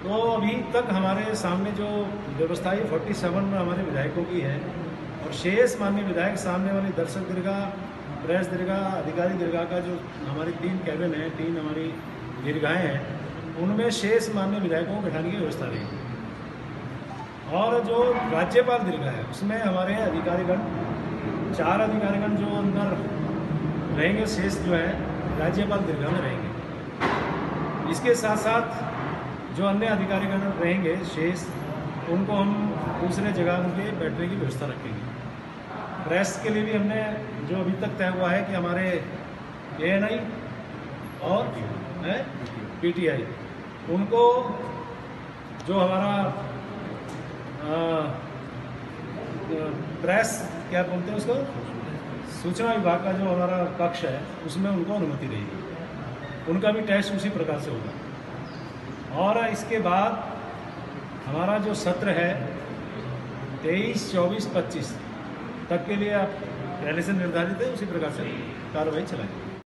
तो अभी तक हमारे सामने जो व्यवस्था है 47 हमारे विधायकों की है और शेष माननीय विधायक सामने वाली दर्शक दीर्घा, प्रेस दीर्घा, अधिकारी दीर्घा का जो हमारी 3 कैबिन है, 3 हमारी दीर्घाएँ हैं, उनमें शेष माननीय विधायकों को बैठाने की व्यवस्था रहेगी। और जो राज्यपाल दीर्घा है उसमें हमारे अधिकारीगण 4 अधिकारीगण जो अंदर रहेंगे, शेष जो है राज्यपाल दीर्घा में रहेंगे। इसके साथ साथ जो अन्य अधिकारीगण रहेंगे शेष, उनको हम दूसरे जगह उनके बैठने की व्यवस्था रखेंगे। प्रेस के लिए भी हमने जो अभी तक तय हुआ है कि हमारे ANI और PTI उनको जो हमारा प्रेस क्या बोलते हैं उसको, सूचना विभाग का जो हमारा कक्ष है उसमें उनको अनुमति रहेगी। उनका भी टेस्ट उसी प्रकार से होगा। और इसके बाद हमारा जो सत्र है 23, 24, 25 तक के लिए आप पहले से निर्धारित है, उसी प्रकार से कार्रवाई चलाएंगे।